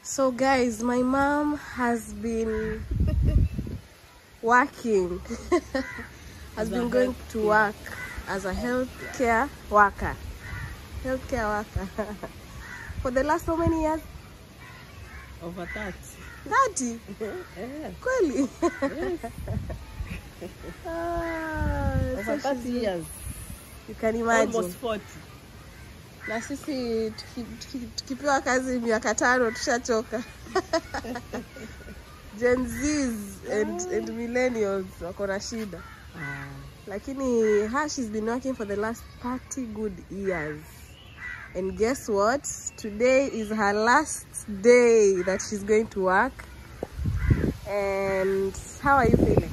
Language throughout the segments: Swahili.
So guys, my mom has been working, has been going to work as a healthcare worker. For the last how many years? Over 30. 30? Kweli? Yes. Over 30 years. You can imagine. Almost 40. Na sisi tukipewa kazi miaka 5 tushachoka. Gen Zs and millennials wako na shida. Lakini she's been working for the last 30 good years. And guess what? Today is her last day that she's going to work. And how are you feeling?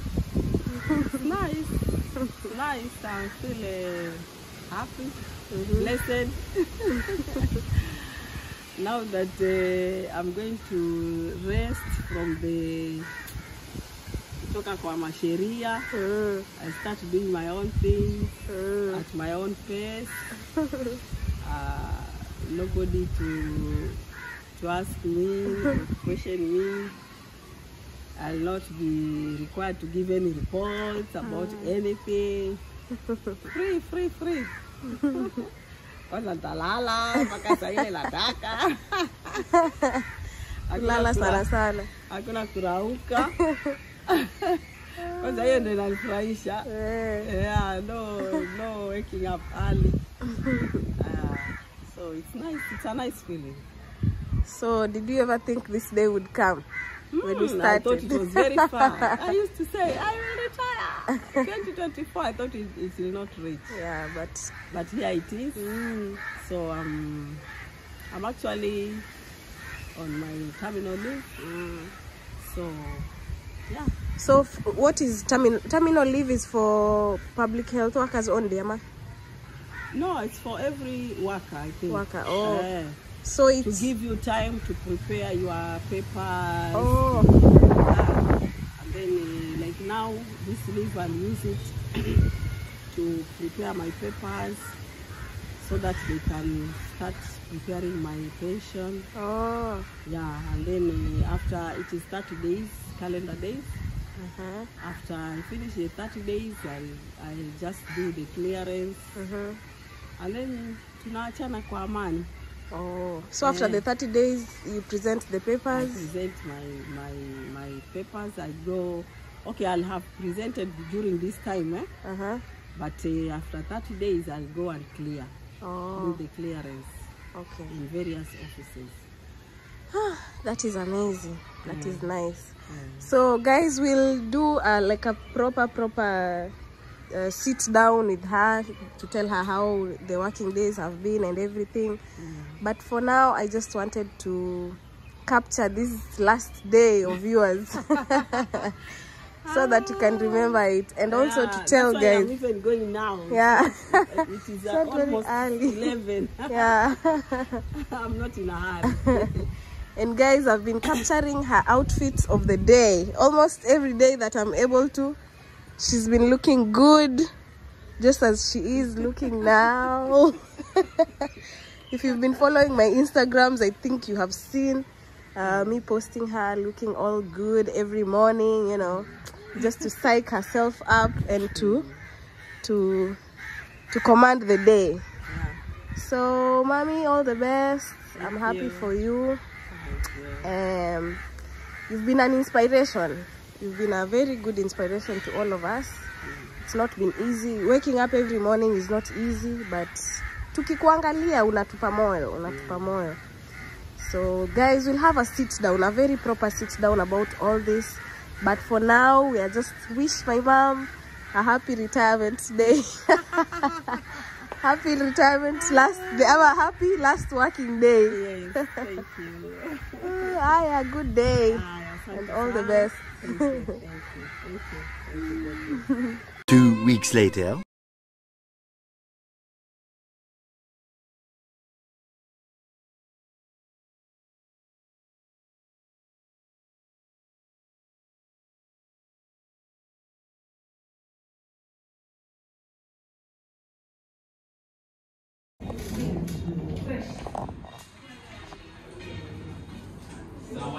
Nice. Nice. I'm still happy, blessed. Now that I'm going to rest from the kutoka kwa masheria, I start doing my own things at my own pace. Nobody to ask me, to question me. I'll not be required to give any reports about anything. Free. Kwanza talala, mpaka saa ile nataka. Lala sana. Hakuna kurauka. Kwanza hiyo ndio inanifurahisha. Yeah, no waking up early. So it's nice. It's a nice feeling. So did you ever think this day would come? When we started? I thought it was very far. I used to say, I will retire. 2024, I thought it will not reach. Yeah, but here it is. So I'm actually on my terminal leave. So, yeah. So what is terminal leave? Is for public health workers only, Ama? No, it's for every worker, I think. Worker, oh. So it's to give you time to prepare your papers. Oh. And then, like now, this leave I'll use it to prepare my papers so that they can start preparing my pension. Oh. Yeah, and then after it is 30 days, calendar days. After I finish the 30 days, I'll just do the clearance. And then tunaachana kwa amani. Oh, so after the 30 days, you present the papers? I present my papers. I go, okay, I'll have presented during this time, but after 30 days, I'll go and clear. Do the clearance. Okay. In various offices. That is amazing. That is nice. So guys, we'll do like a proper sit down with her to tell her how the working days have been and everything. But for now, I just wanted to capture this last day of yours so that you can remember it, and also to tell that's guys. I'm even going now. Yeah. It is almost early. 11. Yeah. I'm not in a hurry. And guys, I've been capturing her outfits of the day. Almost every day that I'm able to. She's been looking good, just as she is looking now. If you've been following my Instagrams, I think you have seen me posting her looking all good every morning, you know, just to psych herself up and to command the day. So, mommy, all the best. I'm happy for you. You've been an inspiration. You've been a very good inspiration to all of us. It's not been easy. Waking up every morning is not easy, but tukikuangalia unatupa moyo. So guys, we'll have a sit down, a very proper sit down about all this. But for now, we are just wish my mom a happy retirement day. Happy retirement happy last working day. Yes, thank you. A good day. And all the best. Thank you. 2 weeks later.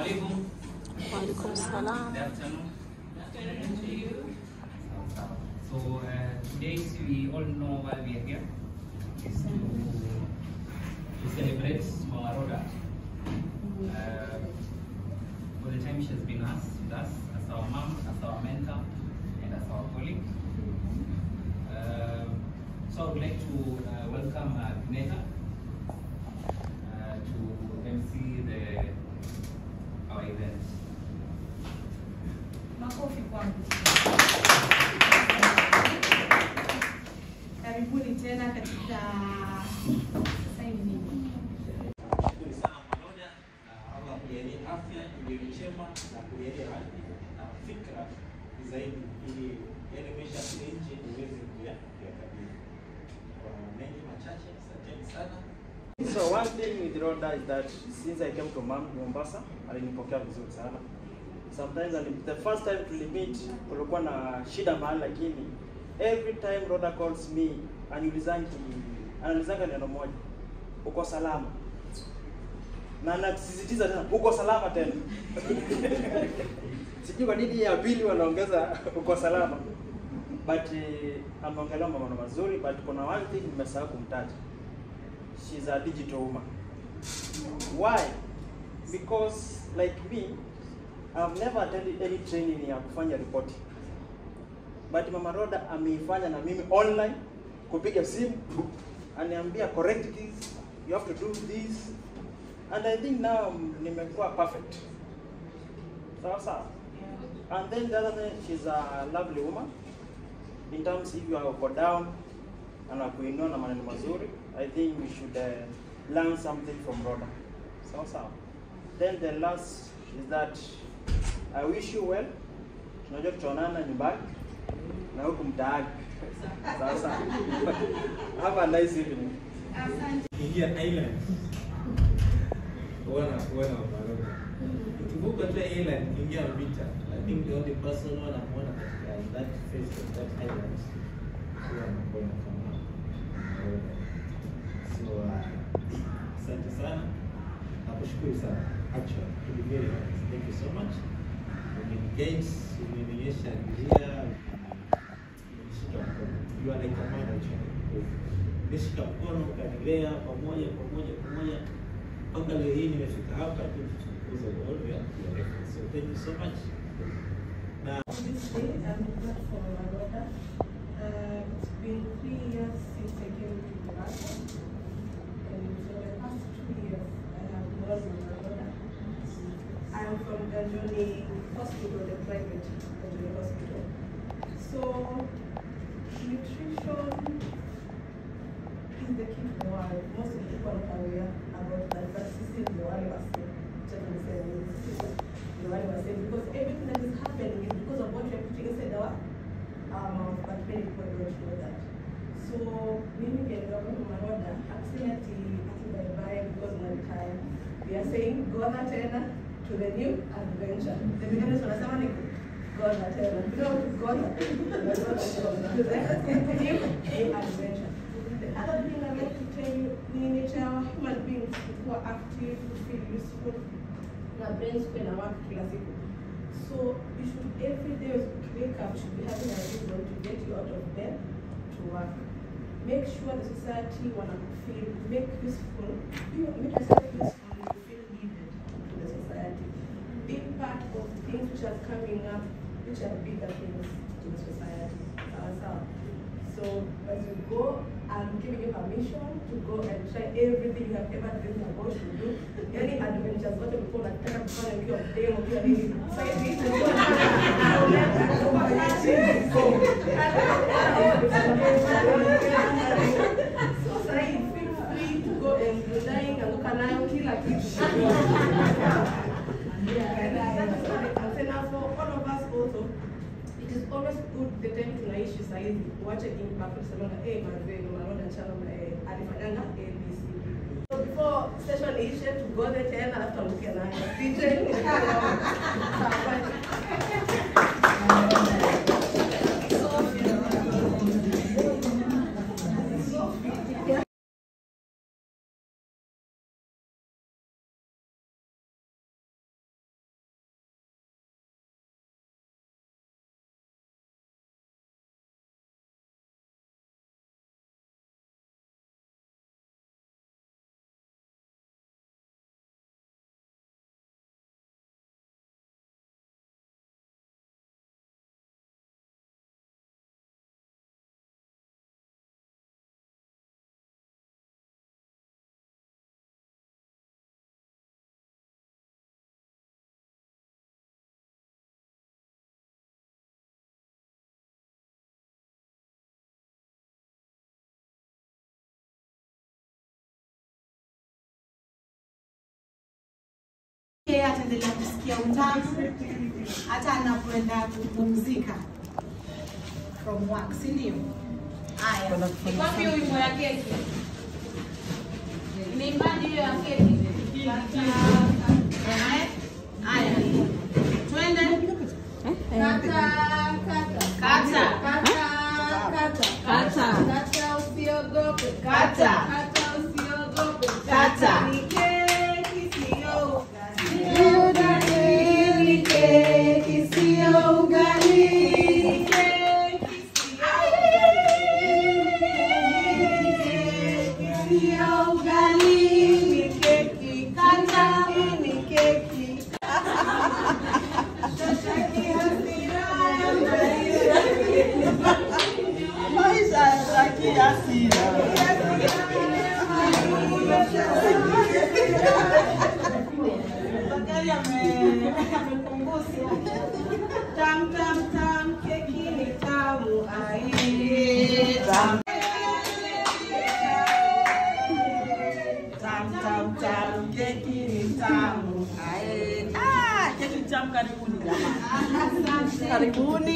Assalamualaikum. Walaikum salam. Good afternoon. So today we all know why we are here. Is to celebrate Mama Rhoda. For the time she has been with us as our mom, as our mentor, and as our colleague. So I would like to welcome Neta to MC our event. Makofi kwangu. Karibuni tena katika sasa hivi. Nzuri sana pamoja Allah kujalie afya iliyo njema na kujalie haki na fikra zaidi ili yale maisha ya nje iweze kuyakabili. Kwa mengi machache, asanteni sana. So one thing with Rhoda is that since I came to Mombasa, alinipokea vizuri sana. Sometimes the first time to meet kulikuwa na shida mahali, lakini every time Rhoda calls me ananizanga neno moja, uko salama, na anasisitiza tena uko salama tena. Sijui kwa nini ya pili wanaongeza uko salama, but ameongelea mambo mazuri, but kuna one thing nimesahau kumtaja. She's a digital woman. Why? Because like me, I've never attended any training ya kufanya reporting. But Mama Rhoda ameifanya na mimi online, kupiga simu, aniambia correct this, you have to do this. And I think now nimekuwa perfect. Sawa. And then the other thing, she's a lovely woman. In terms if you are down, anakuinua na maneno mazuri, I think we should learn something from Rhoda. Sawa. Then the last is that I wish you well. Tunajua tutaonana nyumbani na huku mtaani. Sasa. Have a nice evening. Ingia island. Wana Rhoda. Ukivuka tu island ingia vita. I think the only person wanamuona katika that face of that island. Sio anakuona kama Rhoda. So asante sana. Nakushukuru sana. Actually, to be very honest. Thank you so much. Games, umenionyesha njia, umeshika mkono. You are like a mother child. Umeshika mkono, ukanilea pamoja mpaka leo hii nimefika hapa tu kukuza world ya reference. So thank you so much. Now This day I'm glad for my brother. It's been 3 years since I came to Mombasa, and for the past 2 years I have known my brother. I'm from Ganjoni Hospital, the private Ganjoni Hospital. So nutrition is the key to why most people are aware about that. But system the one was because everything that is happening is because of what we are putting inside our mouth, but many people don't know that. So mimi can go to my order, absolutely bye because of my time. We are saying go na tena to the new adventure. The beginners wanasema ni go na tena. We don't go na to the new adventure. The other thing I like to tell you, we need our human beings who are active, who feel useful. Our brains spend our work kila siku. So you should every day as you wake up should be having a reason to get you out of bed to work. Make sure the society wanna feel make yourself useful and feel needed to the society. Be part of things which are coming up, which are bigger things to the society. So as you go, I'm giving you permission to go and try everything you have ever dreamed about to do. Any adventures, what before that time before you of them, you are really excited. So say feel free to go and do dying and look at now kill a kid. And then for all of us also, it is always good the time tunaishi saizi uache impact kusema mazee Rhoda chama alifanyanga ABC. So before session iishe to go there tena alafu tuamke nayo. Yeye ataendelea kusikia utamu hata anapoenda kupumzika from work, si ndio? Haya, wapi wimbo ya keki? Niimbaje hiyo ya keki? Haya, twende. Kata usiogope. Kata usiogope. Kata. Ni keki sio ugali. Ni keki sio ugali. Ni keki sio ugali. Ni keki. Kata. Ni keki. Tam tam tam, keki ni tamu ai. Tam tam tam, keki ni tamu ai. Keki tamu, karibuni jamani. Karibuni.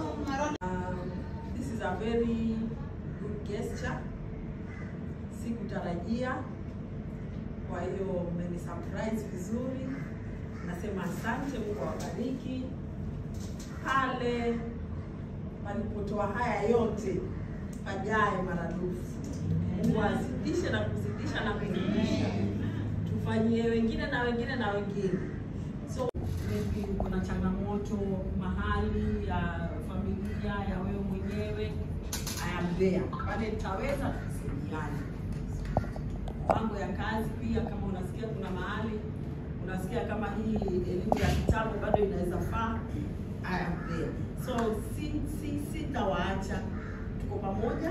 This is a very good gesture. Sikutarajia. Kwa hiyo mmeni surprise vizuri. Nasema asante, Mungu awabariki. Pale palipotoa haya yote pajae maradufu. Mungu azidishe na kuzidisha na kuzidisha. Tufanyie wengine na wengine na wengine. So maybe kuna changamoto mahali ya familia ya wewe mwenyewe, I am there. Pale nitaweza kusaidiana. Mambo ya kazi pia, kama unasikia kuna mahali unasikia kama hii elimu ya kitabu bado inaweza faa, I am there. So sitawaacha, tuko pamoja.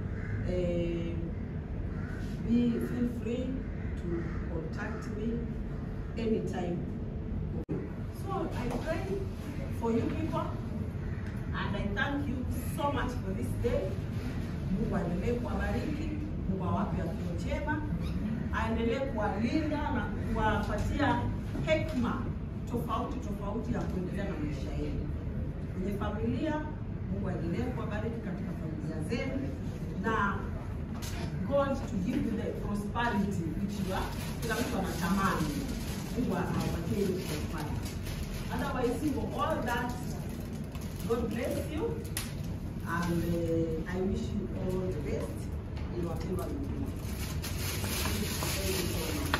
Feel free to contact me anytime. So I pray for you people and I thank you so much for this day. Mungu aendelee kuwabariki, Mungu awape afya njema, aendelee kuwalinda na kuwapatia hekima tofauti ya kuendelea na maisha yenu. Kwenye familia, Mungu aendelee kuwabariki katika familia zenu, na God to give you the prosperity which you are, kila mtu anatamani. Mungu awapatie hiyo prosperity. Otherwise, for all that, God bless you, and I wish you all the best in whatever you do. Thank you so much.